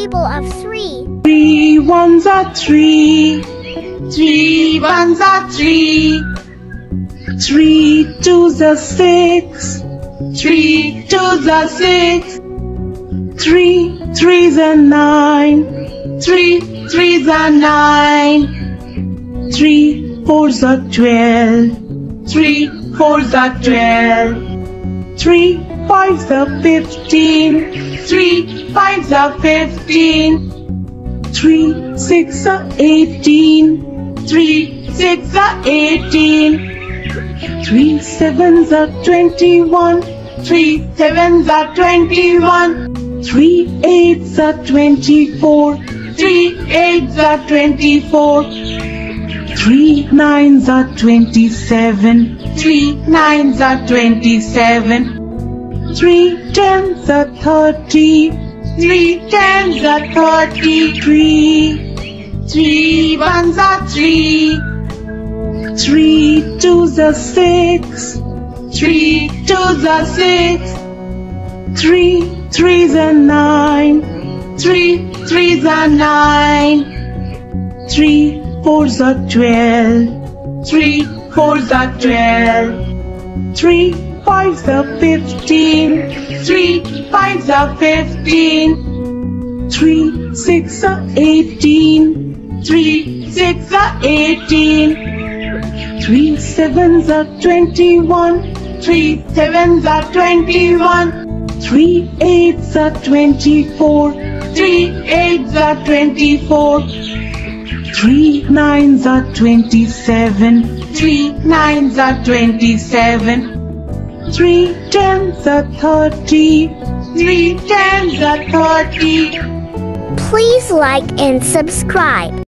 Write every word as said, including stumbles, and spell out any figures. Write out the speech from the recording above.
table of three. Three ones are three. Three ones are three. Three twos are six. Three twos are six. Three threes are nine. Three threes are nine. Three fours are twelve. Three fours are twelve. Three fives are fifteen. Three fives are fifteen. Three six are eighteen. Three six are eighteen. Three sevens are twenty-one. Three sevens are twenty-one. Three eights are twenty-four. Three eights are twenty-four. Three nines are twenty-seven. Three nines are twenty-seven. Three tens are thirty. Three tens are thirty. Three. Three ones are three. Three twos are six. Three twos are six. Three threes are nine. Three threes are nine. Three fours are twelve. Three fours are twelve. Three fives are fifteen. Three fives are fifteen. Three six are eighteen. Three six are eighteen. Three sevens are twenty-one. Three sevens are twenty-one. Three eights are twenty-four. Three eights are twenty-four. Three nines are twenty-seven. Three nines are twenty-seven. Three tens are thirty. Three tens are thirty. Please like and subscribe.